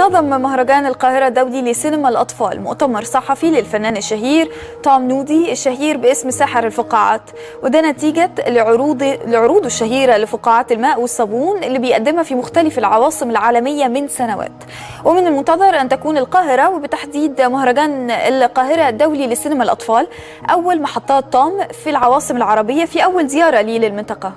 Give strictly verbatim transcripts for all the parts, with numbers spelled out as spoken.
نظم مهرجان القاهرة الدولي لسينما الأطفال مؤتمر صحفي للفنان الشهير توم نودي الشهير باسم ساحر الفقاعات، وده نتيجة لعروض لعروضه الشهيرة لفقاعات الماء والصابون اللي بيقدمها في مختلف العواصم العالمية من سنوات. ومن المنتظر أن تكون القاهرة وبتحديد مهرجان القاهرة الدولي لسينما الأطفال أول محطات توم في العواصم العربية في أول زيارة لي للمنطقة.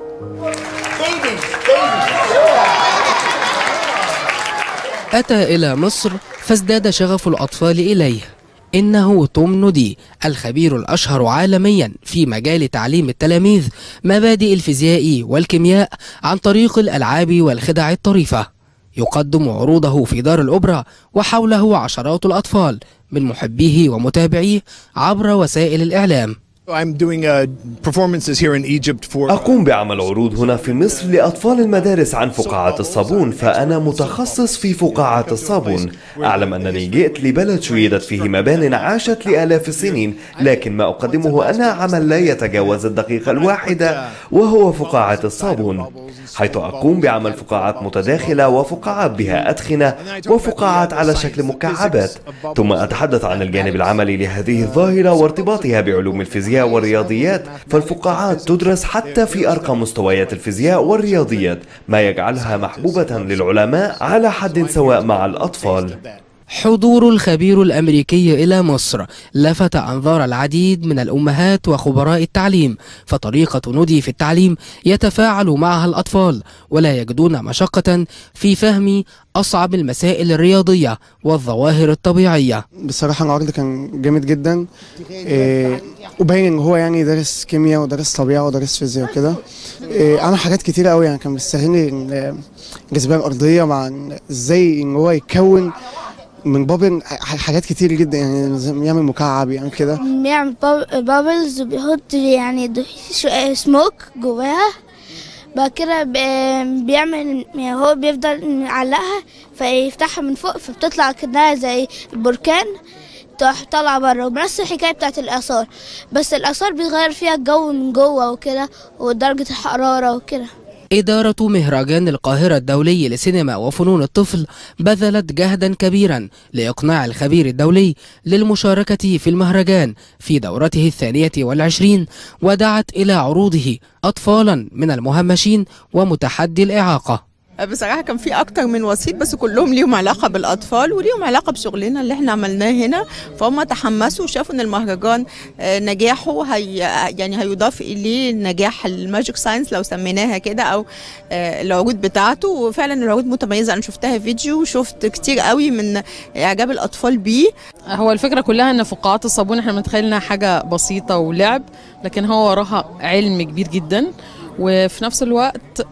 أتى إلى مصر فازداد شغف الأطفال إليه. إنه توم نودي الخبير الأشهر عالميا في مجال تعليم التلاميذ مبادئ الفيزياء والكيمياء عن طريق الألعاب والخدع الطريفة. يقدم عروضه في دار الأوبرا وحوله عشرات الأطفال من محبيه ومتابعيه عبر وسائل الإعلام. أقوم بعمل عروض هنا في مصر لأطفال المدارس عن فقاعة الصابون، فأنا متخصص في فقاعة الصابون. أعلم أنني جئت لبلد شيدت فيه مبان عاشت لآلاف السنين، لكن ما أقدمه أنا عمل لا يتجاوز الدقيقة الواحدة، وهو فقاعة الصابون، حيث أقوم بعمل فقاعات متداخلة وفقاعات بها أدخنة وفقاعات على شكل مكعبات. ثم أتحدث عن الجانب العملي لهذه الظاهرة وارتباطها بعلوم الفيزياء والرياضيات، فالفقاعات تدرس حتى في أرقى مستويات الفيزياء والرياضيات، ما يجعلها محبوبة للعلماء على حد سواء مع الأطفال. حضور الخبير الأمريكي إلى مصر لفت أنظار العديد من الأمهات وخبراء التعليم، فطريقة نودي في التعليم يتفاعل معها الأطفال ولا يجدون مشقة في فهم أصعب المسائل الرياضية والظواهر الطبيعية. بصراحة العرض كان جامد جدا، إيه وباين إن هو يعني دارس كيمياء ودارس طبيعة ودارس فيزياء وكده. إيه عمل حاجات كتيرة قوي، يعني كان بيستغل الجاذبية الأرضية مع إزاي إن هو يكون من بابل حاجات كتير جدا، يعني يعمل مكعب يعني كده، بيعمل بابلز وبيحط يعني سموك جواها، بعد كده بيعمل هو بيفضل معلقها فيفتحها من فوق فبتطلع كده زي بركان طالعه بره. وبنفس الحكايه بتاعت الاثار، بس الاثار بيتغير فيها الجو من جوه وكده ودرجه الحراره وكده. إدارة مهرجان القاهرة الدولي لسينما وفنون الطفل بذلت جهدا كبيرا لإقناع الخبير الدولي للمشاركة في المهرجان في دورته الثانية والعشرين، ودعت إلى عروضه أطفالا من المهمشين ومتحدي الإعاقة. بصراحة كان في أكتر من وسيط، بس كلهم ليهم علاقة بالأطفال وليهم علاقة بشغلنا اللي احنا عملناه هنا، فهم تحمسوا وشافوا إن المهرجان نجاحه هي يعني هيضاف إليه نجاح الماجيك ساينس لو سميناها كده، أو العروض بتاعته. وفعلا العروض متميزة، أنا شفتها فيديو وشفت كتير قوي من إعجاب الأطفال بيه. هو الفكرة كلها إن فقاعات الصابون احنا متخيل إنها حاجة بسيطة ولعب، لكن هو وراها علم كبير جدا، وفي نفس الوقت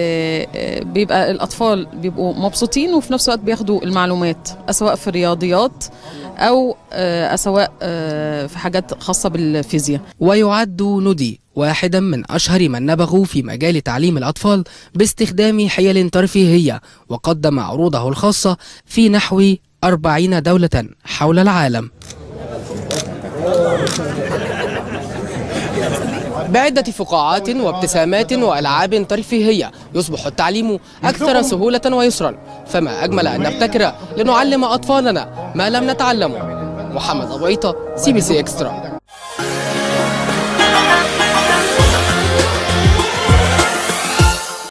بيبقى الأطفال بيبقوا مبسوطين وفي نفس الوقت بياخدوا المعلومات سواء في الرياضيات أو سواء في حاجات خاصة بالفيزياء. ويعد نودي واحدا من أشهر من نبغوا في مجال تعليم الأطفال باستخدام حيل ترفيهية، وقدم عروضه الخاصة في نحو أربعين دولة حول العالم. بعدة فقاعات وابتسامات وألعاب ترفيهية يصبح التعليم أكثر سهولة ويسرا، فما أجمل أن نبتكر لنعلم أطفالنا ما لم نتعلمه. محمد أبو عيطة، سي بي سي إكسترا.